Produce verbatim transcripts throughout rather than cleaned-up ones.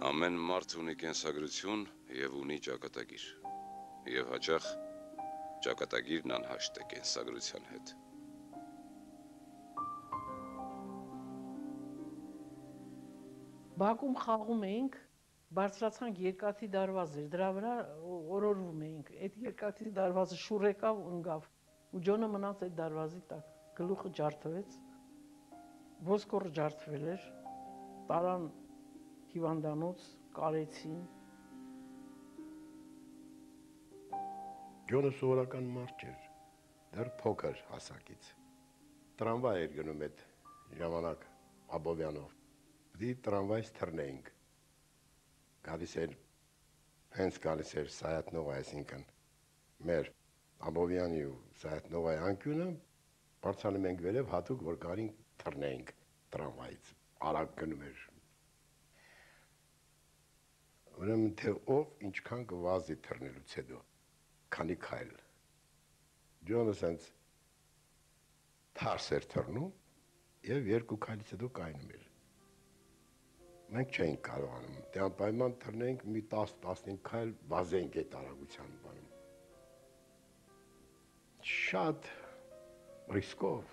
Ամեն մարդ ունի կենսագրություն և ունի ճակատագիր, և հաճախ ճակատագիրն անհաշտ է կենսագրության հետ։ Բակում խաղում էինք, բարձրացանք երկաթի դարվազ էր, դրա վրա օրորվում էինք, այդ երկաթի դարվազը շուռ եկավ ու ընկավ, ու Ջոնը մնաց այդ դարվազի տակ, գլուխը ջարդվեց, ոսկորը ջարդվել էր, տարան հիվանդանոց, կարեցին։ Ջոնը սովորական մարդ էր, դեռ փոքր հասակից։ Տրամվայ էր գնում այդ ժամանակ Աբովյանով։ Դի տրամվայից թռնեինք։ Գալիս էր, հենց գալիս էր Սայաթնովա, այսինքն մեր Աբովյանի ու Սայաթնովայի անկյունը, բարձրանում ենք վերև հատուկ, որ կարինք թռնեինք տրամվայից, արագ գնում էր։ Ուրեմն թե ով ինչքան կվազի թռնելուց հետո, քանի քայլ։ Ջոնը սենց թարս էր թռնում և երկու քայլից հետո կայնում էր։ Մենք չէինք կարողանում, դե անպայման թռնեինք մի տասը-տասնհինգ քայլ վազեինք այդ արագության բանում։ Շատ ռիսկով։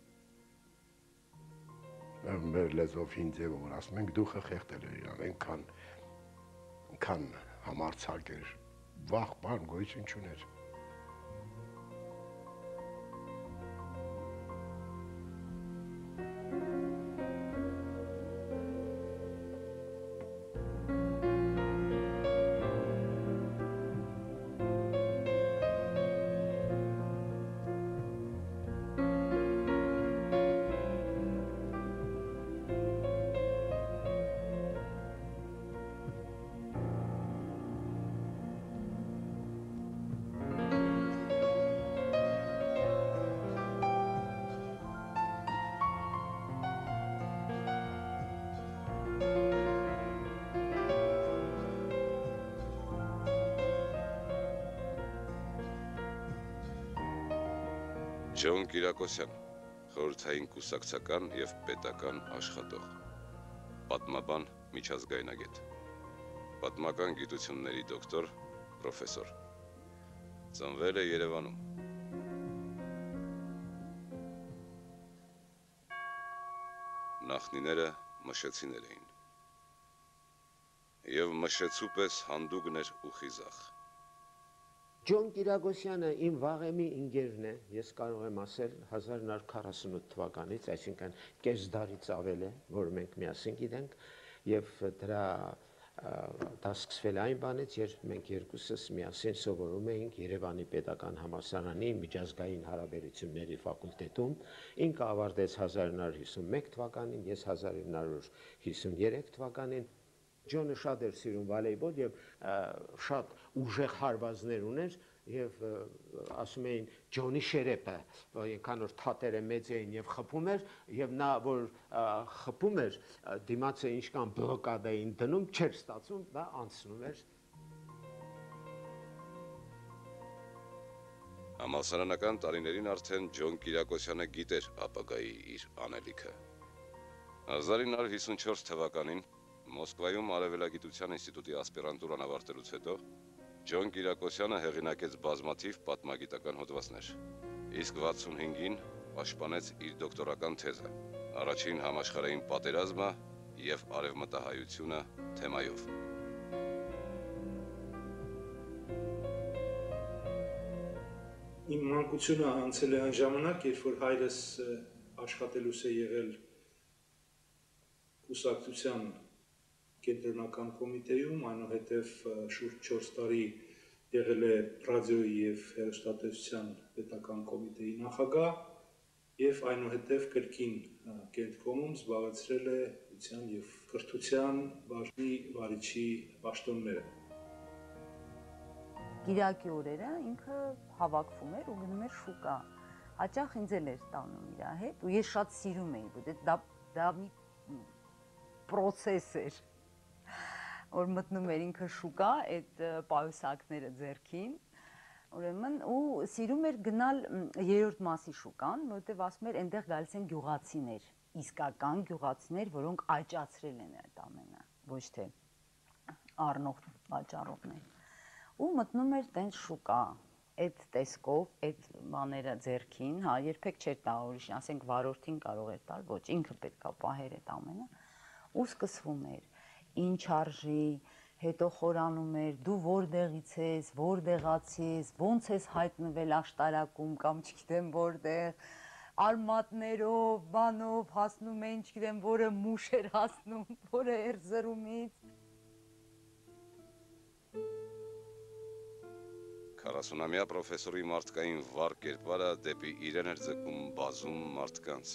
Մեր լեզվով հին ձևով որ ասում ենք, դուխը խեղդել էր իրան, այնքան Քան համարձակ էր, վաղ բան գոյություն չուներ։ Ջոն Կիրակոսյան, խորհրդային կուսակցական և պետական աշխատող, պատմաբան, միջազգայնագետ, պատմական գիտությունների դոկտոր, պրոֆեսոր, ծնվել է Երևանում։ Նախնիները մշեցիներ էին, և մշեցու պես հանդուգն էր ու խիզախ։ Ջոն Կիրակոսյանը իմ վաղեմի ընկերն է, ես կարող եմ ասել հազար նոր քառասունութ թվականից, այսինքն կես դարից ավել է, որ մենք միասին գիտենք, և դրա դա սկսվել այն բանից, երբ մենք երկուսս միասին սովորում էինք Երևանի պետական համալսարանի միջազգային հարաբերությունների ֆակուլտետում, ինքը ավարտեց հազար նոր հիսունմեկ թվականին, ես հազար նոր հիսուներեք թվականին, Ջոնը շատ էր սիրում վոլեյբոլ և շատ ուժեղ հարվածներ ուներ և ասում էին Ջոնի շերեպը, այնքան որ թատերը մեծ էին և խփում էր և նա որ խփում էր, դիմացը ինչքան բլոկադ էին դնում, չէր ստացվում, դա անցնում էր։ Համալսարանական տարիներին արդեն Ջոն Կիրակոսյանը գիտեր ապագայի իր անելիքը։ հազար ինը հարյուր հիսունչորս թվականին Մոսկվայում Արևելագիտության ինստիտուտի ասպիրանտուրան ավարտելուց հետո Ջոն Կիրակոսյանը հեղինակեց բազմաթիվ պատմագիտական հոդվածներ, իսկ վաթսունհինգին պաշտպանեց իր դոկտորական թեզը առաջին համաշխարհային պատերազմը և արևմտահայությունը թեմայով։ Իմ մանկությունը անցել է այն ժամանակ, երբ որ հայրս աշխատելուց է եղել կուսակցության կենտրոնական կոմիտեում, այնուհետև շուրջ չորս տարի եղել է ռադիոյի և հեռուստատեսության պետական կոմիտեի նախագահ և այնուհետև կրկին կենտկոմում զբաղեցրել է ուսման և կրթության բաժնի վարիչի պաշտոնները։ Կիրակի օրերը ինքը հավաքվում էր ու գնում էր շուկա, հաճախ ինձ էլ էր տանում իր հետ ու ես շատ սիրում էի, դա մի պրոցես էր, որ մտնում էր ինքը շուկա, այդ պայուսակները ձեռքին, ուրեմն ու սիրում էր գնալ երրորդ մասի շուկան, որովհետև ասում էր այնտեղ գալիս են գյուղացիներ, իսկական գյուղացիներ, որոնք աճացրել են այդ ամենը, ոչ թե առնող վաճառողներ։ Ու մտնում էր տենց շուկա, այդ տեսքով, այդ բաները ձեռքին, հա, երբեք չէր տա ուրիշ, ասենք վարորդին կարող էր տալ, ոչ, ինքը պետքա պահեր այդ ամենը, ու սկսվում էր, ինչ արժի, հետո խորանում էր, դու որտեղից ես, որտեղացի ես, ոնց ես հայտնվել աշտարակում կամ չգիտեմ որտեղ, արմատներով, բանով հասնում էին, չգիտեմ, որը մուշ էր հասնում, որը Էրզրումից։ քառասունամյա պրոֆեսորի մարդկային վառ կերպարը դեպի իրեն էր ձգում բազում մարդկանց։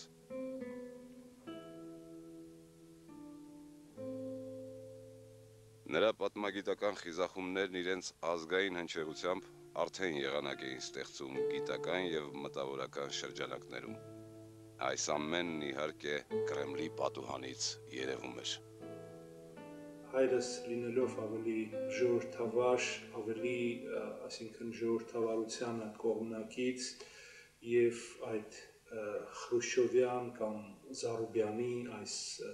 Նրա պատմագիտական խիզախումներն իրենց ազգային հնչեղությամբ արդեն եղանակ էին ստեղծում գիտական և մտավորական շրջանակներում։ Այս ամենն իհարկե Կրեմլի պատուհանից երևում էր։ Հայրս լինելով ավելի ժողովրդավար, ավելի, այսինքն ժողովրդավարությանը կողմնակից և այդ Խրուշչովյան կամ Զարուբյանի այս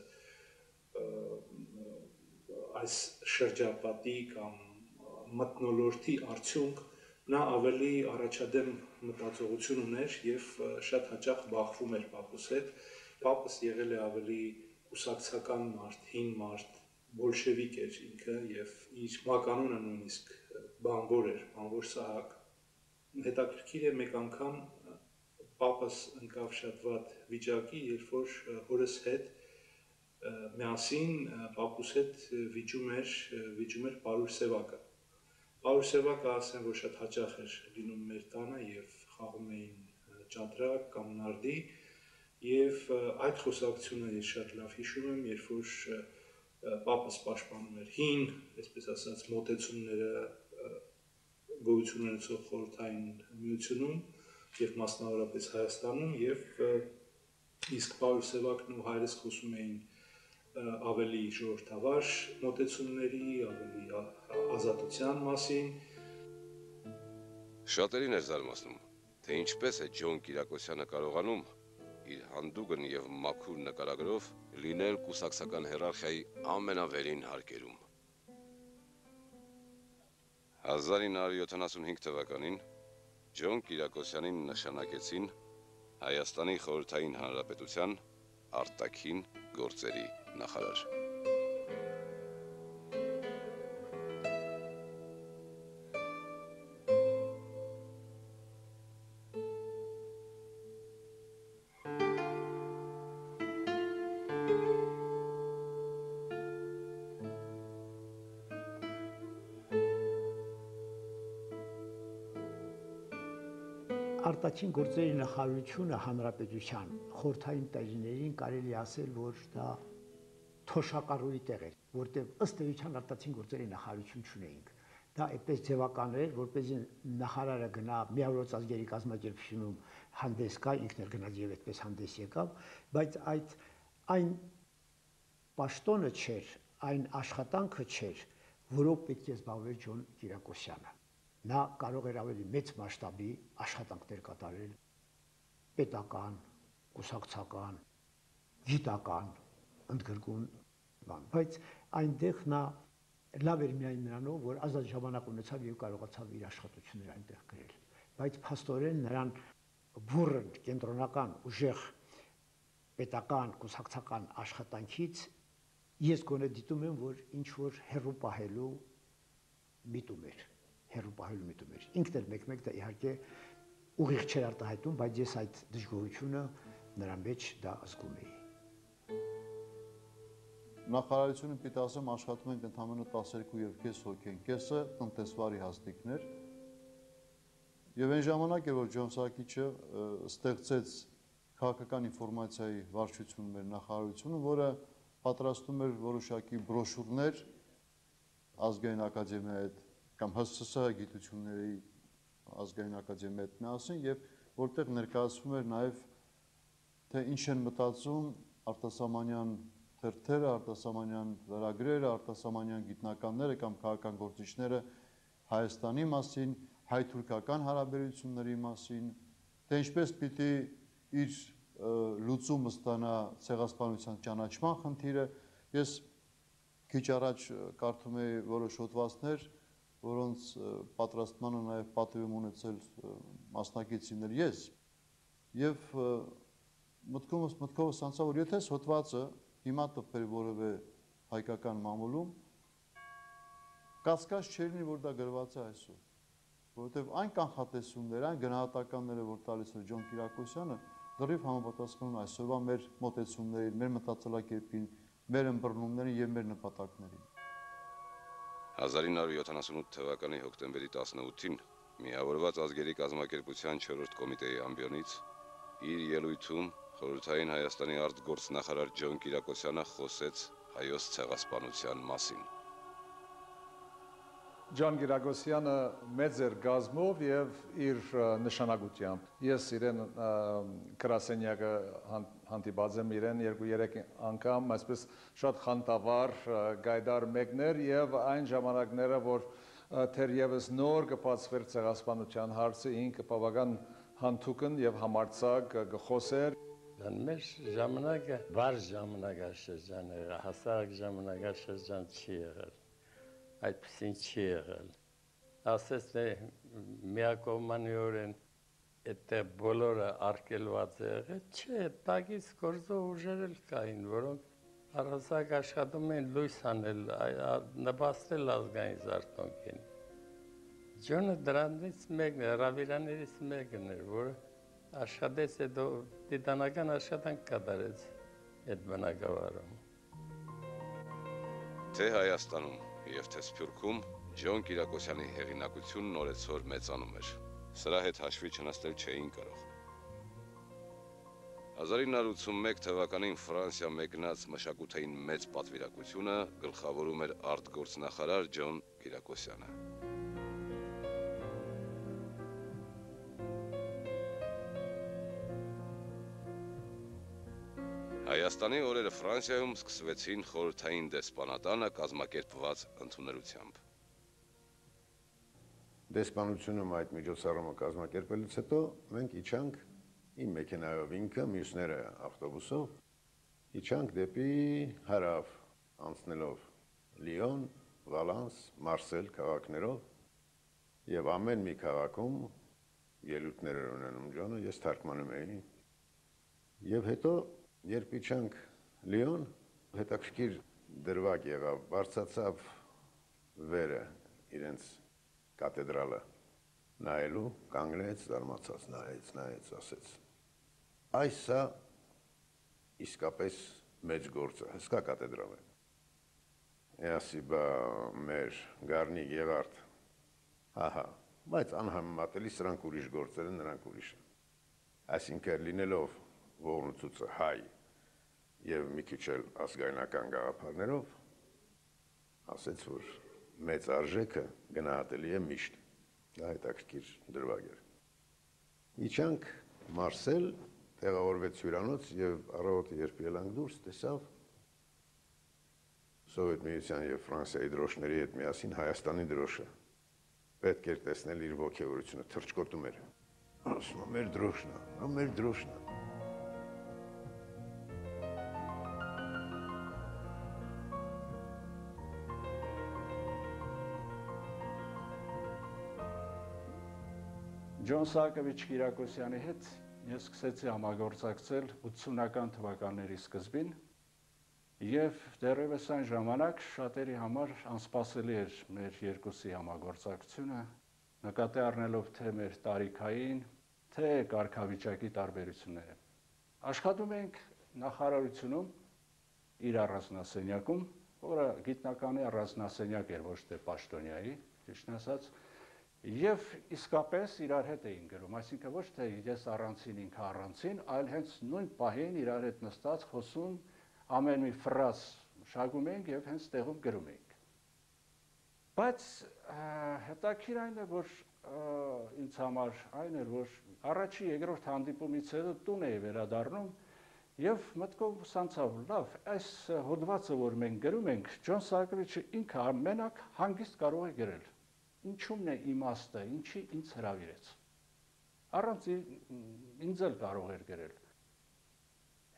այս շրջապատի կամ մթնոլորտի արդյունք նա ավելի առաջադեմ մտածողություն ուներ և շատ հաճախ բախվում էր պապուս հետ։ Պապս եղել է ավելի կուսակցական մարդ, հին մարդ, բոլշևիկ էր ինքը և իր մականունը նույնիսկ բանվոր էր, բանվոր Սահակ։ Հետաքրքիր է մեկ անգամ պապս ընկավ շատ վատ վիճակի, երբ որ հորս հետ միասին պապուս հետ վիճում էր, վիճում էր Պարուր Սևակը։ Պարուր Սևակը ասեմ, որ շատ հաճախ էր լինում մեր տանը և խաղում էին ճատրակ կամ նարդի և այդ խոսակցությունը ես շատ լավ հիշում եմ, երբ որ պապս պաշտպանում էր հին, այսպես ասած, մոտեցումները գոյություն ունեցող խորհրդային միությունում և մասնավորապես Հայաստանում և իսկ Պարուր Սևակն ու հայրս խոսում էին ավելի ժողովրդավար մոտեցումների, ավելի ազատության մասին։ Շատերին էր զարմացնում, թե ինչպես է Ջոն Կիրակոսյանը կարողանում իր հանդուգն և մաքուր նկարագրով լինել կուսակցական հիերարխիայի ամենավերին հարկերում։ հազար ինը հարյուր յոթանասունհինգ թվականին Ջոն Կիրակոսյանին նշանակեցին Հայաստանի Խորհրդային Հանրապետության արտաքին գործերի նախարար։ Արտաքին գործերի նախարարությունը հանրապետության խորհրդային տարիներին կարելի ասել, որ դա թոշակառուի տեղ էր, որտեղ ըստ էության արտաքին գործերի նախարարություն չունեինք։ Դա այդպես ձևական էր, որպեսզի նախարարը գնա միավորված ազգերի կազմակերպությունում հանդես գա, ինքն էլ գնաց եւ այդպես հանդես եկավ, բայց այդ այն պաշտոնը չէր, այն աշխատանքը չէր, որով պետք է զբաղվեր Ջոն Կիրակոսյանը։ Նա կարող էր ավելի մեծ մասշտաբի աշխատանքներ կատարել, պետական, կուսակցական, գիտական, ընդգրկուն բան, բայց այնտեղ նա լավ էր միայն նրանով, որ ազատ ժամանակ ունեցավ եւ կարողացավ իր աշխատությունները այնտեղ գրել, բայց փաստորեն նրան բուրըն կենտրոնական ուժեղ պետական, կուսակցական աշխատանքից ես գոնե դիտում եմ, որ ինչ որ հերու պահելու միտում էր։ Հերու պահելու միտում էր։ Ինքն էլ մեկ-մեկ դա իհարկե ուղիղ չէր արտահայտում, բայց ես այդ դժգոհությունը նրա մեջ դա զգում էի։ Նախարարությունը պիտի ասեմ աշխատում ենք ընդամենը տասներկու եւ կես հոգի են, կեսը տնտեսվարի հաստիկներ։ Եվ այն ժամանակ էր, որ Ջոն Սակիչը ստեղծեց քաղաքական ինֆորմացիայի վարչություն մեր նախարարությունը, որը պատրաստում էր որոշակի բրոշուրներ ազգային ակադեմիայի հետ կամ Հ Ս Ս գիտությունների ազգային ակադեմիայի հետ միասին եւ որտեղ ներկայացվում էր նաեւ թե ինչ են մտածում արտասահմանյան թերթերը, արտասահմանյան լրագրերը, արտասահմանյան գիտնականները կամ քաղաքական գործիչները Հայաստանի մասին, հայ-թուրքական հարաբերությունների մասին, թե ինչպես պիտի իր լուծումը ստանա ցեղասպանության ճանաչման խնդիրը։ Ես քիչ առաջ կարդում էի որոշ հոդվածներ, որոնց պատրաստմանը նաև պատիվ եմ ունեցել մասնակիցներ ես, եւ մտքովս մտքովս անցավ, որ եթե այս հոդվածը հիմա տպվեր որևէ հայկական մամուլում, կասկած չէր լինի, որ դա գրված է այսօր, որովհետև այն կանխատեսումները, այն գնահատականները, որ տալիս էր Ջոն Կիրակոսյանը, լրիվ համապատասխանում են այսօրվա մեր մոտեցումներին, մեր մտածելակերպին, մեր ըմբռնումներին եւ մեր նպատակներին։ հազար ինը հարյուր յոթանասունութ թվականի հոկտեմբերի տասնութին Միավորված ազգերի կազմակերպության չորրորդ կոմիտեի ամբիոնից իր ելույթում Խորհրդային Հայաստանի արտգործնախարար Ջոն Կիրակոսյանը խոսեց հայոց ցեղասպանության մասին։ Ջոն Կիրակոսյանը մեծ էր գազմով եւ իր նշանակությամբ։ Ես իրեն գրասենյակը հանդիպած եմ իրեն երկու-երեք անգամ, այսպես շատ խանդավառ գայդար մեկներ եւ այն ժամանակները, որ թերևս նոր կբացվեր ցեղասպանության հարցը, ինքը բավական հանդուկն եւ համարձակ գխոսեր։ Մեր ժամանակը վար ժամանակաշրջան է, հասարակ ժամանակաշրջան չի եղել։ Այդպեսին չի եղել։ Ասես թե միակողմանիորեն այդտեղ բոլորը արգելված է եղել, չէ, տակից գործող ուժեր էլ կային, որոնք առհասարակ աշխատում էին լույս անել, նպաստել ազգային զարթոնքին։ Ջոնը դրանից մեկն է, հրավիրաներից մեկն էր, որը աշխատեց, հետո տիտանական աշխատանք կատարեց այդ բնակավարում։ Թե Հայաստանում եւ թե Սփյուռքում Ջոն Կիրակոսյանի հեղինակությունն օրեցօր մեծանում էր։ Սրա հետ հաշվի չնստել չէին կարող։ հազար ինը հարյուր ութսունմեկ թվականին Ֆրանսիա մեկնած մշակութային մեծ պատվիրակությունը գլխավորում էր արտգործնախարար Ջոն Կիրակոսյանը։ Հայաստանի օրերը Ֆրանսիայում սկսվեցին խորհրդային դեսպանատանը կազմակերպված ընդունելությամբ։ Դեսպանությունում այդ միջոցառումը կազմակերպելուց հետո մենք իջանք իմ մեքենայով ինքը, մյուսները ավտոբուսով, իջանք դեպի հարավ, անցնելով Լիոն, Վալանս, Մարսել քաղաքներով եւ ամեն մի քաղաքում ելույթներ ունենում Ջոնը, ես թարգմանում էի։ Եվ հետո երբ իջանք Լիոն, հետաքրքիր դրվագ եղավ, բարձրացավ վերը իրենց կաթեդրալը նայելու, կանգնեց, զարմացած նայեց, նայեց, ասեց. Այս սա իսկապես մեծ գործ է, հսկա կաթեդրալ է։ Ասի, բա մեր Գառնիկ Եղարդ, ահա, բայց անհամեմատելի սրանք ուրիշ գործեր են, նրանք ուրիշ են։ Այսինքն լինելով ողնուցուցը հայ եւ մի քիչ էլ ազգայնական գաղափարներով, ասեց, որ մեծ արժեքը գնահատելի է միշտ։ Դա հետաքրքիր դրվագ էր։ Իջանք Մարսել, տեղավորվեց հյուրանոց եւ առավոտը երբ ելանք դուրս, տեսավ Սովետ միության եւ Ֆրանսիայի դրոշների հետ միասին Հայաստանի դրոշը։ Պետք էր տեսնել իր ոգևորությունը, թրջկոտում էր։ Ասում եմ, մեր դրոշն է, մեր դրոշն է։ Ջոն Սահակովիչ Կիրակոսյանի հետ ես սկսեցի համագործակցել ութսունական թվականների սկզբին եւ դեռևս այն ժամանակ շատերի համար անսպասելի էր մեր երկուսի համագործակցությունը, նկատի առնելով թե մեր տարիքային, թե կարգավիճակի տարբերությունները։ Աշխատում ենք նախարարությունում իր առանձնասենյակում, որը գիտնականի առանձնասենյակ էր, ոչ թե պաշտոնյայի, ճիշտն ասած, եւ իսկապես իրար հետ էին գրում, այսինքն ոչ թե ես առանցին, ինքը առանցին, այլ հենց նույն պահին իրար հետ նստած խոսում, ամեն մի ֆրազ շագում ենք եւ հենց տեղում գրում ենք։ Բայց հետաքրքիր այն է, որ ինձ համար այն էր, որ առաջի երկրորդ հանդիպումից հետո տուն էի վերադառնում եւ մտքով սանցավ, լավ, այս հոդվածը, որ մենք գրում ենք, Ջոն Սահակովիչը ինքը մենակ հանգիստ կարող է գրել։ Ինչումն է իմաստը, ինչի ինձ հրավիրեց։ Առանց ինձ էլ կարող էր գրել։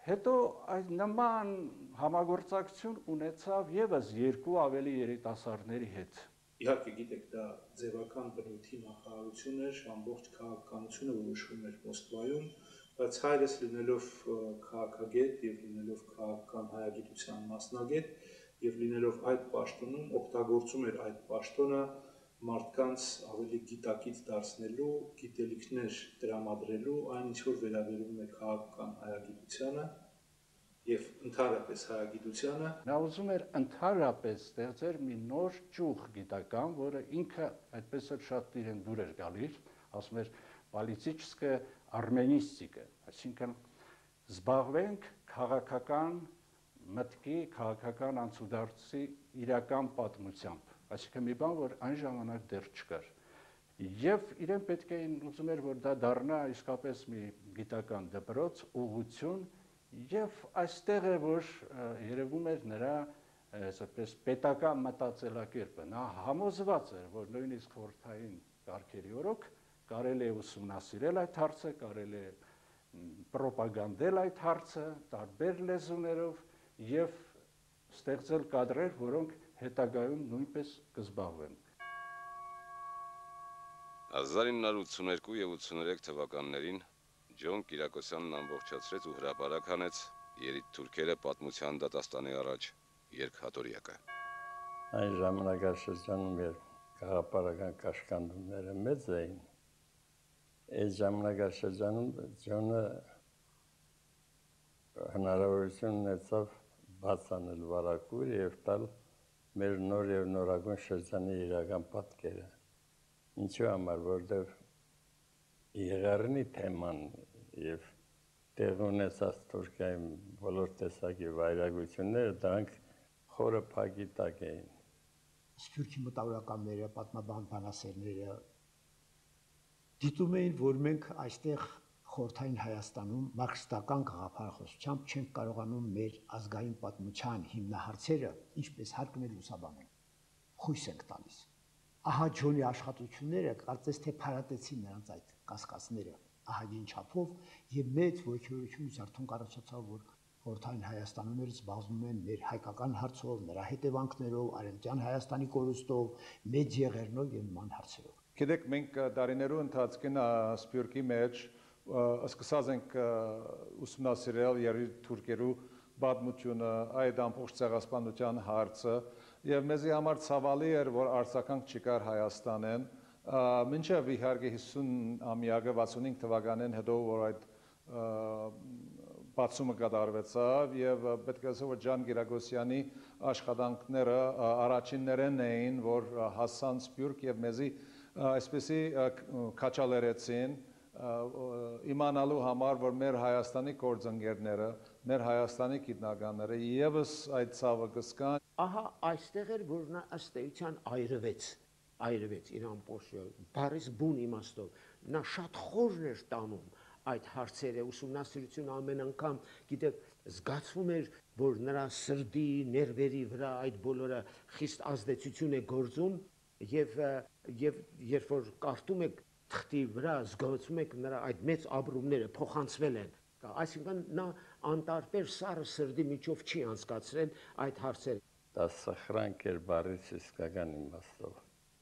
Հետո այդ նման համագործակցություն ունեցավ եւս երկու ավելի երիտասարդների հետ։ Իհարկե գիտեք, դա ձևական բնույթի նախարարություն էր, ամբողջ քաղաքականությունը որոշվում էր Մոսկվայում, բայց հայրս լինելով քաղաքագետ եւ լինելով քաղաքական հայագիտության մասնագետ եւ լինելով այդ պաշտոնում օգտագործում էր այդ պաշտոնը մարդկանց ավելի գիտակից դարձնելու, գիտելիքներ տրամադրելու, այն ինչ որ վերաբերում է քաղաքական հայագիտությանը եւ ընդհանրապես հայագիտությանը։ Նա ուզում էր ընդհանրապես ստեղծել մի նոր ճյուղ գիտական, որը ինքը այդպես էլ շատ իրեն դուր էր գալիս, ասում էր «Պոլիտիկսկե արմենիստիկա», այսինքն զբաղվենք քաղաքական մտքի, քաղաքական անցուդարձի իրական պատմությամբ, այսինքն մի բան, որ այն ժամանակ դեռ չկար։ Եվ իրեն պետք է ուզում էր, որ դա դառնա իսկապես մի գիտական դպրոց, ուղղություն, եւ այստեղ է, որ երևում էր նրա այսպես պետական մտածելակերպը։ Նա համոզված էր, որ նույնիսկ խորհրդային կարգերի օրոք կարելի է ուսումնասիրել այդ հարցը, կարելի է պրոպագանդել այդ հարցը տարբեր լեզուներով եւ ստեղծել կադրեր, որոնք հետագայում նույնպես կզբաղվեն։ հազար ինը հարյուր ութսուներկու եւ ութսուներեք թվականներին Ջոն Կիրակոսյանն ամբողջացրեց ու հրապարակ հանեց «Երիտ թուրքերը պատմության դատաստանի առաջ» երկհատորյակը։ Այն ժամանակաշրջանում, երբ գաղափարական կաշկանդումները մեծ էին, այս ժամանակաշրջանում Ջոնը հնարավորություն ունեցավ բաց անել վարակույր եւ տալ մեր նոր եւ նորագույն շրջանի իրական պատկերը։ Ինչու համար, որտեղ Եղեռնի թեման եւ տեղ ունեցած Թուրքիայում բոլոր տեսակի վայրագությունները դրանք խորը փակի տակ էին։ Սփյուռքի մտավորականները, պատմաբան բանասերները դիտում էին, որ մենք այստեղ խորհրդային Հայաստանում մարքսիստական գաղափարախոսությամբ չենք կարողանում մեր ազգային պատմության հիմնահարցերը ինչպես հարկն է լուսաբանել։ Խույս ենք տալիս։ Ահա Ջոնի աշխատությունները կարծես թե փարատեցին նրանց այդ կասկածները ահագին չափով եւ մեծ ոգեորությունից արդյոք առաջացավ, որ խորհրդային Հայաստանում էր զբաղվում են մեր հայկական հարցով, նրա հետևանքներով, Արևմտյան Հայաստանի կորուստով, մեծ եղերնով եւ նման հարցերով։ Գիտեք, մենք դարիներու ընթացքին Սփյուռքի մեջ սկսած ենք ուսումնասիրել երրորդ թուրքերու պատմությունը, այդ ամբողջ ցեղասպանության հարցը եւ մեզի համար ցավալի էր, որ արձագանք չկար Հայաստանեն, մինչեւ իհարկե հիսուն ամյակը վաթսունհինգ թվականին հետո որ այդ բացումը կատարվեցավ եւ պետք է ասել, որ Ջան Կիրակոսյանի աշխատանքները առաջիններն էին, որ հասան Սփյուռք եւ մեզի այսպեսի քաչալերեցին իմանալու համար, որ մեր Հայաստանի գործընկերները, մեր Հայաստանի գիտնականները եւս այդ ցավը կսկան։ Ահա այստեղ էր, որ նա ըստ էության այրվեց, այրվեց իր ամբողջ բառից բուն իմաստով։ Նա շատ խորն էր տանում այդ հարցերը, ուսումնասիրությունը ամեն անգամ, գիտեք, զգացվում էր, որ նրա սրտի, ներվերի վրա այդ բոլորը խիստ ազդեցություն է գործում եւ եւ երբ որ կարդում եք թղթի վրա, զգացում եք նրա այդ մեծ ապրումները փոխանցվել են։ Այսինքն նա անտարբեր սառը սրտի միջով չի անցկացրել այդ հարցերը։ Դա սխրանք էր բառից իսկական իմաստով։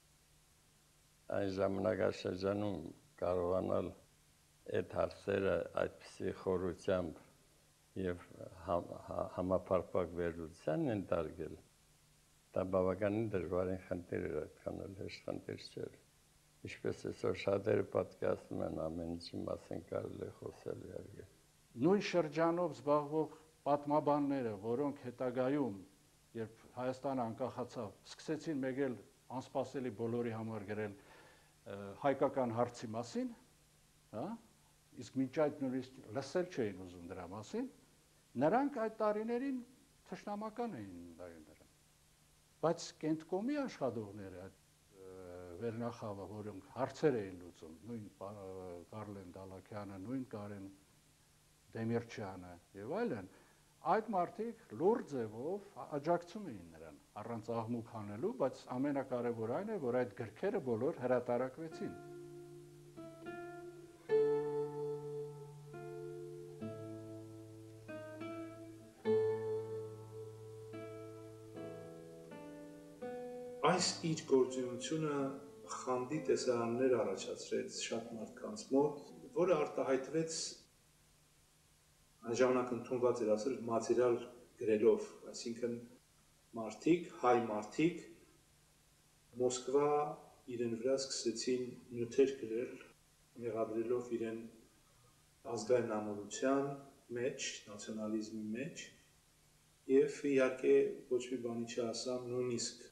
Այն ժամանակաշրջանում կարողանալ այդ հարցերը այդպիսի խորությամբ եւ համապարփակ վերլուծության ընդարգել, դա բավականին դժվարին խնդիր էր, այդքան էլ հեշտ խնդիր չէր։ Ինչպես այսօր շատերը պատկերացնում են ամեն ինչի մասին կարելի է խոսել իհարկե։ Նույն շրջանով զբաղվող պատմաբանները, որոնք հետագայում, երբ Հայաստանը անկախացավ, սկսեցին մեկ անսպասելի բոլորի համար գրել հայկական հարցի մասին, հա, իսկ մինչ այդ նույնիսկ լսել չէին ուզում դրա մասին, նրանք այդ տարիներին թշնամական էին դայներն։ Բայց կենտկոմի աշխատողները, վերնախավը, որոնք հարցեր էին լուծում, նույն Կարլեն Դալաքյանը, նույն Կարեն Դեմիրճյանը եւ այլն, այդ մարդիկ լուրջ ձևով աջակցում էին նրան, առանց աղմուկ հանելու, բայց ամենակարևոր այն է, որ այդ գրքերը բոլոր հրատարակվեցին։ այս իր գործունեությունը խանդի տեսարաններ առաջացրեց շատ մարդկանց մոտ, որը արտահայտվեց այն ժամանակ ընդունված էր ասել մատերիալ գրելով, այսինքն մարդիկ, հայ մարդիկ Մոսկվա իրեն վրա սկսեցին նյութեր գրել, մեղադրելով իրեն ազգային ամրության մեջ, նացիոնալիզմի մեջ, եւ իհարկե ոչ մի բանի չասամ, նույնիսկ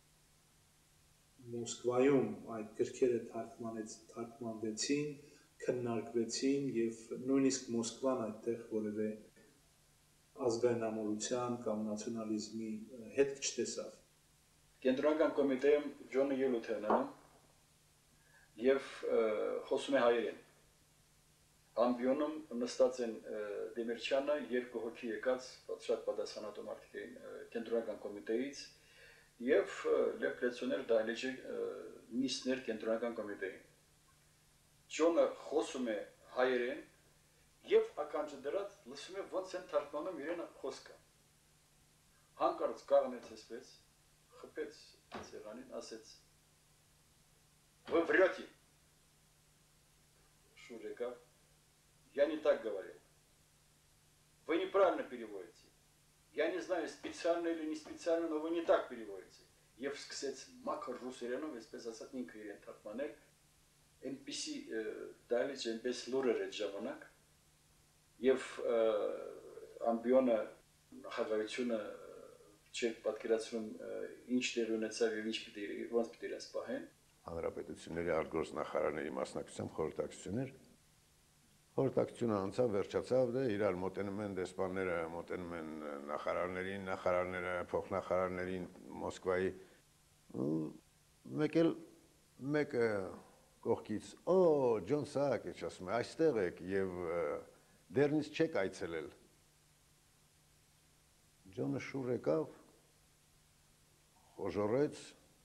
Մոսկվայում այդ գրքերը թարգմանեց, թարգմանվեցին, քննարկվեցին եւ նույնիսկ Մոսկվան այդտեղ որևէ ազգային ամրության կամ նացիոնալիզմի հետ չտեսավ։ Կենտրոնական կոմիտեում Ջոնը ելույթ է ունենում եւ խոսում է հայերեն։ Ամբիոնում նստած են Դեմիրչյանը, երկու հոգի եկած, շատ պատասխանատու մարդիկ էին կենտրոնական կոմիտեից եւ Լև Կրեցոներ դահլիճի նիստներ կենտրոնական կոմիտեին։ Ջոնը խոսում է հայերեն եւ ականջը դրած լսում է ոնց են թարգմանում իրեն խոսքը։ Հանկարծ կանգնեց այսպես, խփեց սեղանին, ասեց. Вы врете. Шурика. Я не так говорил. Вы неправильно переводите. Я не знаю, специально или не специально, но вы не так переводите. Եվ սկսեց մաքր ռուսերենով, այսպես ասած ինքը իրեն թարգմանել, այնպիսի դահլիճ, այնպես լուր էր այդ ժամանակ, եւ ամբիոնը նախագահությունը չէր պատկերացնում ինչ տեղի ունեցավ եւ ինչ պիտի ոնց պիտի իրենց պահեն։ Հանրապետությունների արտգործնախարարների մասնակցությամբ խորհրդակցություններ Խորհրդակցությունը անցավ, վերջացավ, դե իրար մոտենում են դեսպանները, մոտենում են նախարարներին, նախարարները, փոխնախարարներին Մոսկվայի մեկ էլ մեկը կողքից, օ, Ջոն Սահակ է ասում, այստեղ եք եւ դեռնից չեք այցելել։ Ջոնը շուռ եկավ, խոժորեց,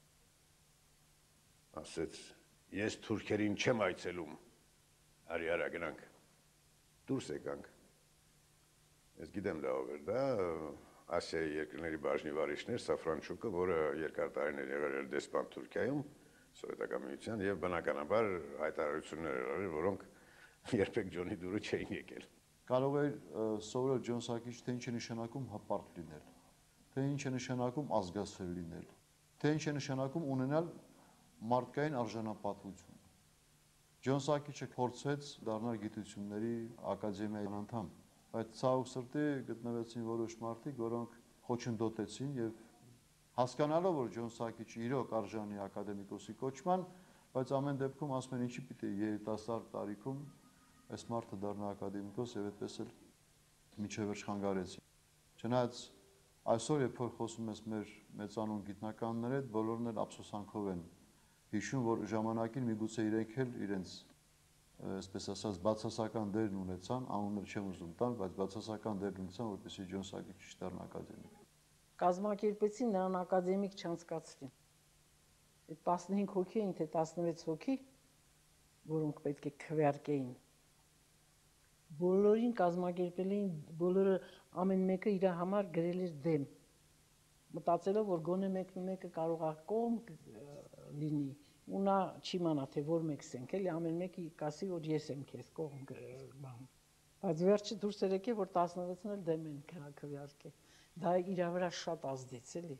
ասեց, ես թուրքերին չեմ այցելում, արի արա գնանք, դուրս եկանք, ես գիտեմ լավ էր, դա Ասիայի երկրների բաժնի վարիչներ, Սաֆրանչուկը, որը երկար տարիներ եղել էր դեսպան Թուրքիայում, Սովետական միության եւ բնականաբար հայտարարություններ էր, որոնք երբեք Ջոնի դուրը չէին եկել։ Կարող էր սովորել Ջոն Սահակից, թե ինչ է նշանակում հպարտ լինել, թե ինչ է նշանակում ազգասեր լինել, թե ինչ է նշանակում ունենալ մարդկային արժանապատվություն։ Ջոն Սահակիչը փորձեց դառնալ գիտությունների ակադեմիայի անդամ, բայց ցավոք սրտի գտնվեցին որոշ մարդիկ, որոնք խոչընդոտեցին եւ հասկանալով, որ Ջոն Սահակիչը իրոք արժանի ակադեմիկոսի կոչման, բայց ամեն դեպքում ասում են ինչի պիտի երիտասարդ տարիքում այս մարդը դառնա ակադեմիկոս եւ այդպես էլ միջև վերջ խանգարեցին։ Չնայած այսօր երբ որ խոսում ես մեր մեծանուն գիտնականների հետ, բոլորն էլ ափսոսանքով են հիշում, որ ժամանակին միգուցե իրենք էլ իրենց այսպես ասած բացասական դերն ունեցան, անուններ չեմ ուզում տալ, բայց բացասական դեր ունեցան, որպեսզի Ջոն Սահակիչը դառնա ակադեմիկ։ Կազմակերպեցին նրան ակադեմիկ չանցկացրին։ Այդ տասնհինգ հոգի էին, թե տասնվեց հոգի, որոնք պետք է քվեարկեին։ Բոլորին կազմակերպել էին, բոլորը ամեն մեկը իր համար գրել էր դեմ։ Մտածելով, որ գոնե մեկը կարող է կողմ լինի, ու նա չիմանա, թե որ մեկս ենք, էլի ամեն մեկը կասի, որ ես եմ քեզ կողմ բան։ Բայց վերջը դուրս էր եկել, որ տասնվեցն էլ դեմ են քվեարկել։ Դա իր վրա շատ ազդեց, էլի։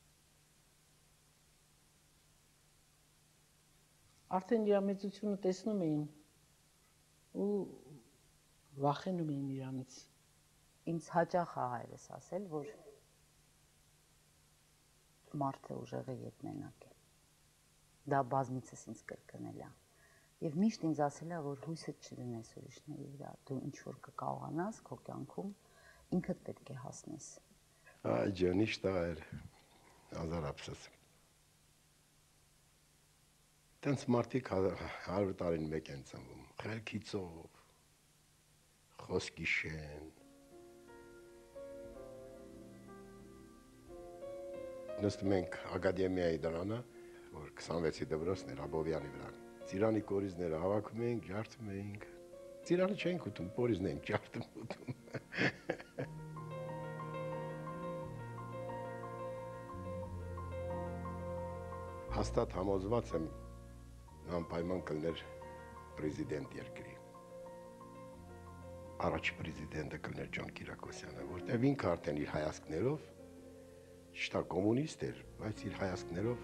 Արդեն իր մեծությունը տեսնում էին ու վախենում էին իրանից։ Ինձ հաճախ է հայրս ասել, որ մարդը ուժեղը ետ մենակ է։ Դա բազմիցս ինձ կրկնել է։ Եվ միշտ ինձ ասել է, որ հույսդ չդնես ուրիշների վրա, դու ինչ որ կկարողանաս քո կյանքում ինքդ պետք է հասնես։ Այ ջան, իշտա էր ազարապսս։ Տենց մարդիկ հարյուր տարին մեկ են ծնվում, խելքիցով, խոսքի շեն։ Նստում ենք ակադեմիայի դրանը, որ քսանվեցի դպրոցն էր Աբովյանի վրա։ Ծիրանի կորիզները հավաքում էինք, ջարդում էինք։ Ծիրանը չենք ուտում, կորիզն ենք ջարդում ուտում։ հաստատ համոզված եմ անպայման կլներ պրեզիդենտ երկրի։ Առաջ պրեզիդենտը կլներ Ջոն Կիրակոսյանը, որտեղ ինքը արդեն իր հայացքներով շտա կոմունիստ էր, բայց իր հայացքներով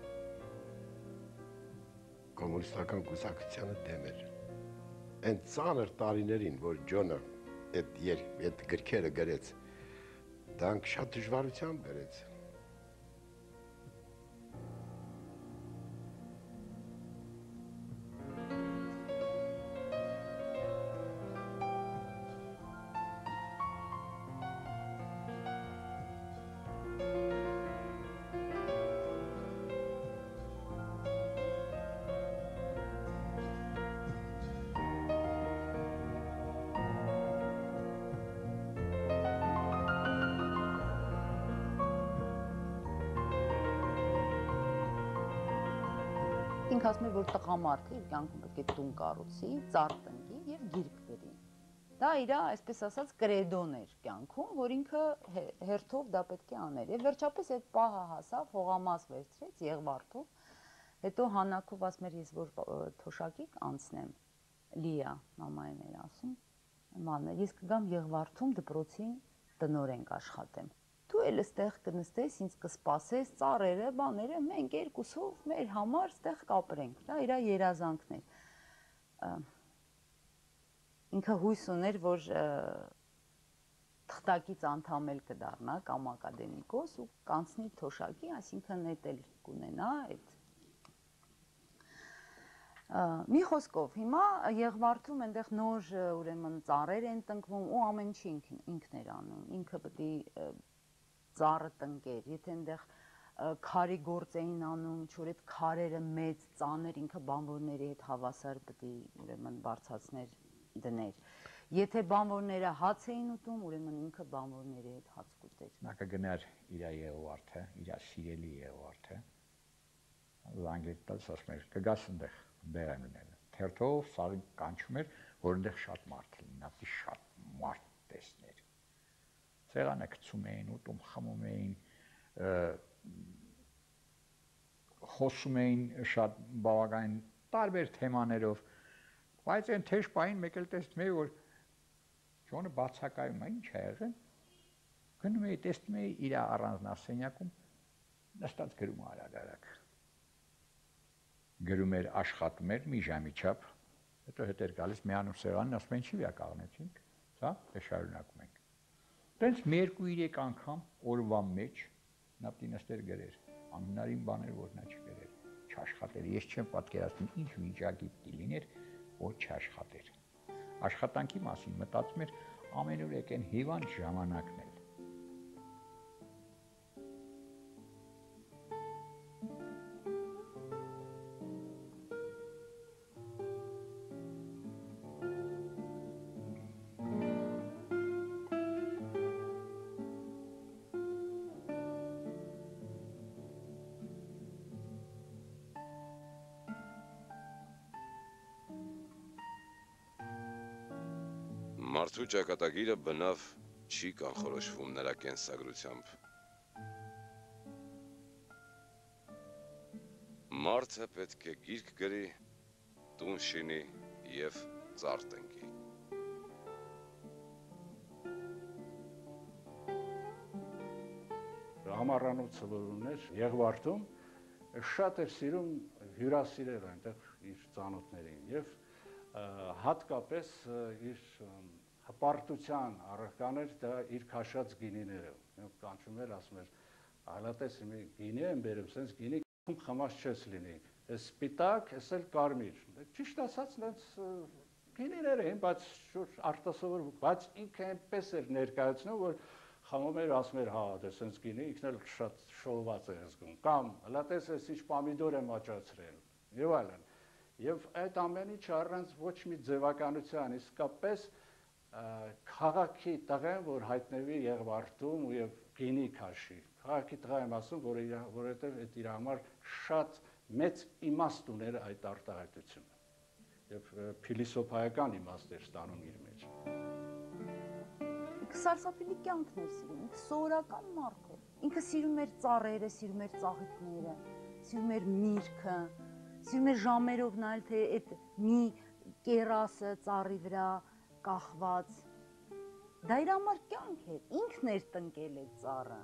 կոմունիստական կուսակցությանը դեմ էր։ Այն ծանր տարիներին, որ Ջոնը այդ գրքերը գրեց, դրանք շատ դժվարությամբ բերեց։ Ինքը ասում է, որ տղամարդը իր կյանքում պետք է տուն կառուցի, ծառ տնկի եւ գիրք գրի։ Դա իր, այսպես ասած, կրեդոն էր կյանքում, որ ինքը հերթով դա պետք է աներ։ Եվ վերջապես այդ պահը հասավ, հողամաս վերցրեց Եղվարդով, հետո Հանակով ասում էր, ես որ թոշակիկ անցնեմ, Լիա, մամային էր ասում, մանր, ես կգամ Եղվարդում դպրոցին տնօրեն կաշխատեմ։ Դու էլ այստեղ կնստես, ինձ կսպասես, ծառերը, բաները, մենք երկուսով մեր համար այստեղ կապրենք։ Դա իր երազանքն էր։ Ինքը հույս ուներ, որ թղթակից անդամ էլ կդառնա կամ ակադեմիկոս ու կանցնի թոշակի, այսինքն էդ էլ կունենա այդ։ Մի խոսքով, հիմա Եղվարդում այնտեղ նոր ուրեմն ծառեր են տնկվում ու ամեն ինչի ինքն էր անում։ Ինքը պետք է ծառը տնկեր, եթե այնտեղ քարի գործ էին անում, ինչ-որ այդ քարերը մեծ, ծանր, ինքը բանվորների հետ հավասար պետք է ուրեմն բարձրացներ դներ։ Եթե բանվորները հաց էին ուտում, ուրեմն ինքը բանվորների հետ հաց կուտեր։ Նա կգներ իր Եղվարդը, իր սիրելի Եղվարդը, անգլիերեն ասում էր, կգաս այնտեղ, դեր եմ լինել։ Թերթով սաղին կանչում էր, որ այնտեղ շատ մարդ լինի, նա պիտի շատ մարդ տեսներ։ Սեղանը գցում էին, ուտում, խմում էին, խոսում էին շատ բավականին տարբեր թեմաներով, բայց այն թեժ պահին մեկ էլ տեսնում էի, որ Ջոնը բացակայում է, ինչ է եղել, գնում էի, տեսնում էի իր առանձնասենյակում նստած գրում արագ-արագ։ Գրում էր, աշխատում էր մի ժամի չափ, հետո հետ էր գալիս միանում սեղանին, ասում են, ինչի վրա կաղնեցինք, սա դե շարունակում ենք։ Տենց մի երկու երեք անգամ օրվա մեջ նա պիտի նստեր գրեր, անհնարին բաներ, որ նա չգրեր, չաշխատեր։ Ես չեմ պատկերացնում ինչ վիճակի պիտի լիներ, որ չաշխատեր։ Աշխատանքի մասին մտածում էր ամենուր եկեն հիվանդ ժամանակն էլ։ Մարդու ճակատագիրը բնավ չի կանխորոշվում նրա կենսագրությամբ։ Մարդը պետք է գիրք գրի, տուն շինի և ծառ տնկի։ Համառանոցը որ ուներ Եղվարդում, շատ էր սիրում հյուրասիրել այնտեղ իր ծանոթներին և հատկապես իր հպարտության առարկաներ դա իր քաշած գինիները։ Կանչում էր, ասում էր, այլատես մի գինի եմ բերում, սենց գինի խմած չես լինի, ես սպիտակ, ես էլ կարմիր։ Ճիշտ ասած, նենց գինիներ էին, բայց արտասովոր, բայց ինքը այնպես էր ներկայացնում, որ խմում էր, ասում էր, հա, դե սենց գինի, ինքն էլ շատ շոհված է զգում, կամ այլատես ես ինչ պամիդոր եմ աճացրել, եւ այլն։ Եվ այդ ամեն ինչը առանց ոչ մի ձևականության, իսկապես քաղաքի տղա եմ, որ հայտնվի Եղվարդում ու եւ գինի քաշի։ Քաղաքի տղա եմ ասում, որովհետեւ այդ իր համար շատ մեծ իմաստ ուներ այդ արտահայտությունը։ Եվ փիլիսոփայական իմաստ էր ստանում իր մեջ։ Ինքը սարսափելի կյանքն էր սիրում, ինքը սովորական մարդ էր։ Ինքը սիրում էր ծառերը, սիրում էր ծաղիկները, սիրում էր միրգը, սիրում էր ժամերով նայել, թե այդ մի կերասը ծառի վրա կախված, դա իր համար կյանք էր, ինքն էր տնկել այդ ծառը։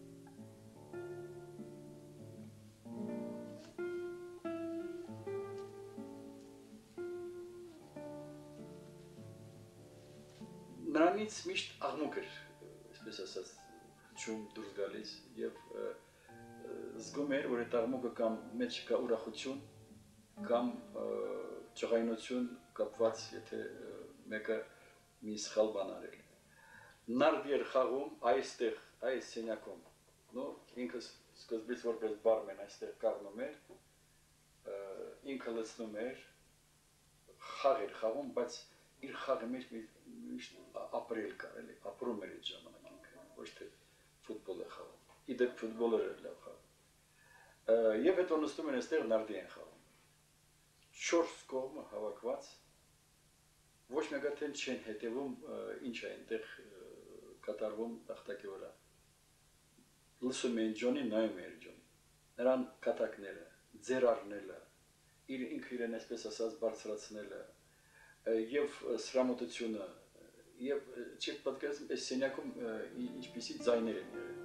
Նրանից միշտ աղմուկ էր, այսպես ասած, ճում դուրս գալիս եւ զգում էր, որ այդ աղմուկը կամ մեջ կա ուրախություն, կամ ճղայնություն կապված, եթե մեկը մի սխալ բան արել։ Նարդի էր խաղում այստեղ, այս սենյակում, նո ինքս սկզբից որպես բարմեն այստեղ կառնում էր, ինքը լցնում էր, խաղ էր խաղում, բայց իր խաղը մեջ միշտ ապրել կար, էլի, ապրում էր այդ ժամանակ ինքը, ոչ թե ֆուտբոլ է խաղում, իդեպ ֆուտբոլը էր լավ խաղում։ Եվ հետո նստում են այստեղ նարդի են խաղում։ Չորս կողմը հավաքված, ոչ մեկը թե չեն հետևում ինչ է այնտեղ կատարվում տախտակի վրա։ Լսում էին Ջոնին, նայում էր Ջոնին, նրան կատակները, ձեռարնելը, ինքը իրեն այսպես ասած բարձրացնելը, եւ սրամոտությունը եւ չեք պատկերացնում այս սենյակում ինչպիսի ձայներ են եղել։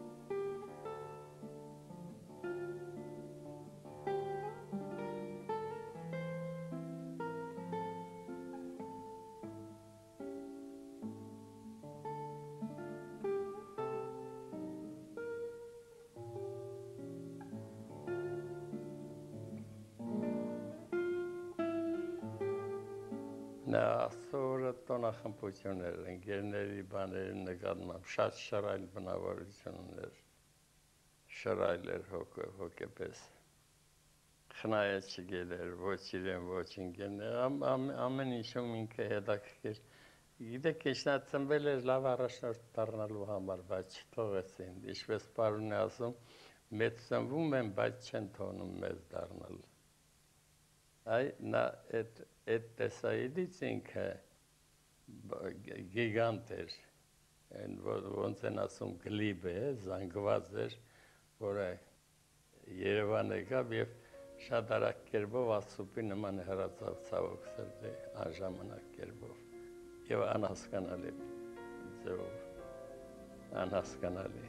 Նա ասորը տոնախմբություններ, ընկերների բաների նկատմամբ շատ շռայլ բնավորություն ուներ, շռայլ էր հոգեպես, խնայած չգել էր, ոչ իրեն, ոչ ընկերներ, ամեն ինչում ինքը հետաքրքիր, գիտեք, նա ծնվել էր լավ առաջնորդ դառնալու համար, բայց չթողեցին, ինչպես պարունն է ասում, մեծ ծնվում են, բայց չեն թողնում մեծ դառնալ։ Այ նա այդ տեսայիդից ինքը գիգանտ էր, ոնց են ասում գլիբ է, զանգված էր, որը Երևան եկավ և շատ արագ կերպով ասուպի նման հրացավ ցավոք սրտի անժամանակ կերպով և անհասկանալի ձևով, անհասկանալի։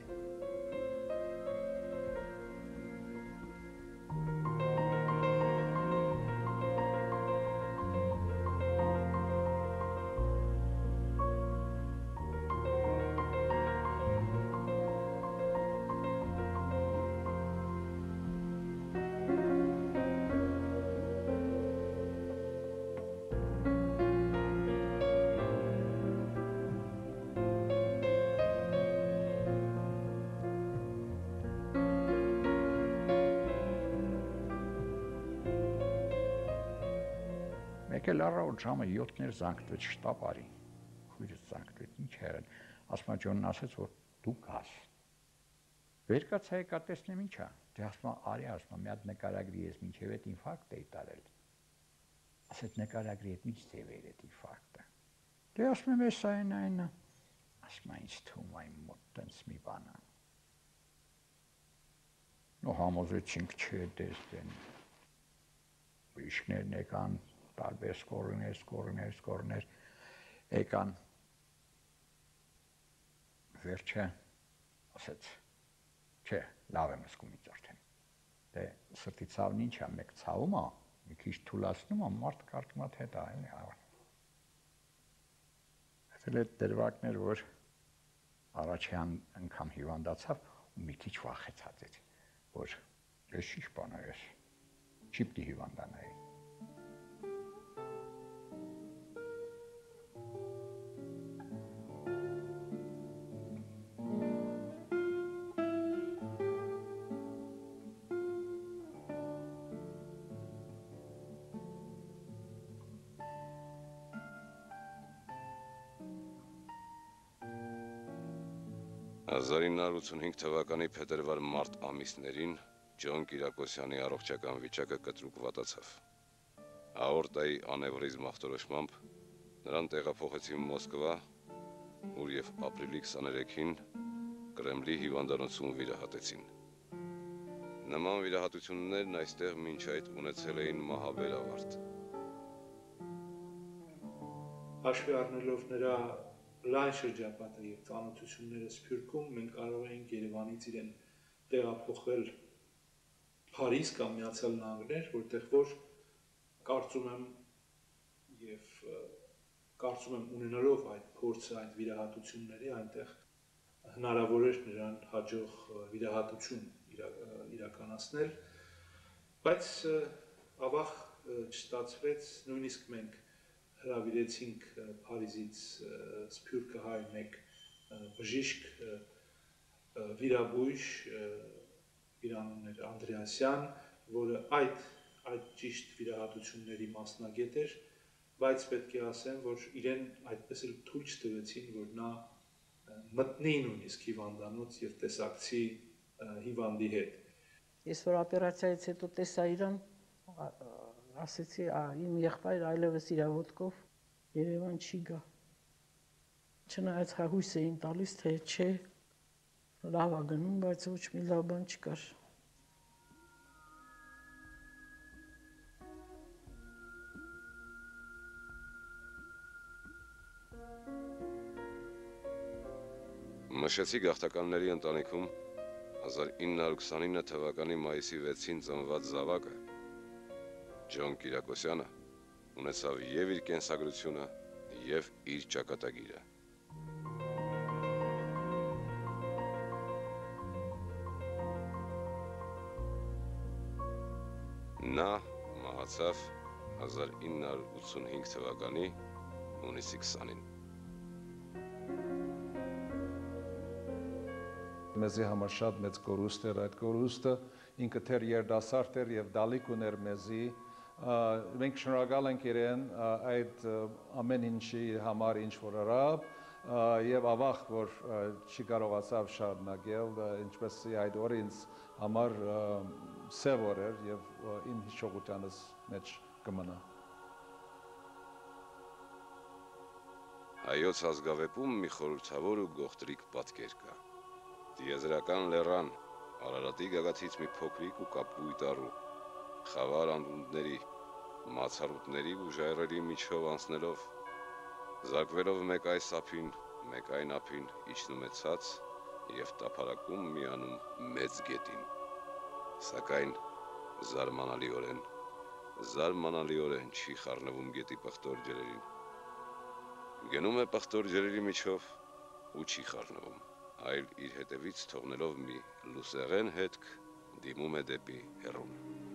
Եկել առավոտ ժամը յոթներ զանգվեց շտապ արի, քույրս զանգվեց, ինչ եղել, ասում Ջոնն ասեց, որ դու գաս։ Վեր կացա եկա տեսնեմ ինչ է, դե ասում արի, ասում մի հատ նկարագրի ես մինչև այդ ինֆարկտ էի տարել։ Ասեց նկարագրի հետ ինչ ձև էր այդ ինֆարկտը։ Դե ասում եմ էս այն այնը, ասում ինձ թվում այն մոտ տենց մի բան է։ Նո համոզեցինք չէ տեսնեն։ Ուրիշներն եկան տարբեր սկորներ, սկորներ, սկորներ եկան, վերջը ասեց, չէ, լավ եմ զգում ինձ արդեն, դե սրտի ցավն ինչ է, մեկ ցավում է, մի քիչ թուլացնում է, մարդը կարծում է թե դա էլի հավան։ Հետո այդ դրվագներ, որ առաջի անգամ հիվանդացավ ու մի քիչ վախեցած էր, որ ես ինչ բան է ես, չի պիտի հիվանդանայի։ հազար ինը հարյուր ութսունհինգ թվականի փետրվար-մարտ ամիսներին Ջոն Կիրակոսյանի առողջական վիճակը կտրուկ վատացավ։ Աորտայի անևրիզմ ախտորոշմամբ նրան տեղափոխեցին Մոսկվա, ուր և ապրիլի քսաներեքին Կրեմլի հիվանդանոցում վիրահատեցին։ Նման վիրահատություններն այստեղ մինչ այդ ունեցել էին մահաբեր ավարտ։ Հաշվի առնելով նրա լայն շրջապատը եւ ծանոթությունները Սփյուռքում, մենք կարող ենք Երևանից իրեն տեղափոխել Փարիզ կամ Միացյալ Նահանգներ, որտեղ որ կարծում եմ եւ կարծում եմ ունենալով այդ փորձը, այդ վիրահատությունների, այնտեղ հնարավոր էր նրան հաջող վիրահատություն իրականացնել, բայց ավաղ չստացվեց, նույնիսկ մենք հրավիրեցինք Փարիզից Սփյուռքը հայ մեկ բժիշկ վիրաբույժ, իր անունն էր Անդրեասյան, որը այդ այդ ճիշտ վիրահատությունների մասնագետ էր, բայց պետք է ասեմ, որ իրեն այդպես էլ թույլ չտվեցին, որ նա մտնի նույնիսկ հիվանդանոց եւ տեսակցի հիվանդի հետ։ Ես որ օպերացիայից հետո տեսա իրան, ասեցի, իմ եղբայրը այլևս իր ոտքով Երևան չի գա։ Չնայած հույս էին տալիս, թե չէ, լավ է գնում, բայց ոչ մի լավ բան չկար։ Մշեցի գաղթականների ընտանիքում հազար ինը հարյուր քսանինը թվականի մայիսի վեցին ծնված զավակը Ջոն Կիրակոսյանը ունեցավ եւ իր կենսագրությունը եւ իր ճակատագիրը։ Նա մահացավ հազար ինը հարյուր ութսունհինգ թվականի հունիսի քսանին։ Մեզի համար շատ մեծ կորուստ էր այդ կորուստը, ինքը թեր երդասարդ էր եւ դալիք ուներ մեզի, մենք շնորհակալ ենք իրեն այդ ամեն ինչի համար ինչ որ արավ եւ ավաղ որ չի կարողացավ շարունակել, ինչպես այդ օրը ինձ համար սև օր էր եւ իմ հիշողությանս մեջ կմնա։ Հայոց ազգավեպում մի խորհրդավոր ու գողտրիկ պատկեր կա։ Տիեզերական լեռան, Արարատի գագաթից մի փոքրիկ ու կապույտ առու, խավար անդունդների, մացառուտների ու ժայռերի միջով անցնելով, զարկվելով մեկ այս ափին, մեկ այն ափին իջնում է ցած եւ տափարակում միանում մեծ գետին։ Սակայն զարմանալիորեն, զարմանալիորեն չի խառնվում գետի պղտոր ջրերին։ Գնում է պղտոր ջրերի միջով ու չի խառնվում, այլ իր հետևից թողնելով մի լուսեղեն հետք դիմում է դեպի հեռուն։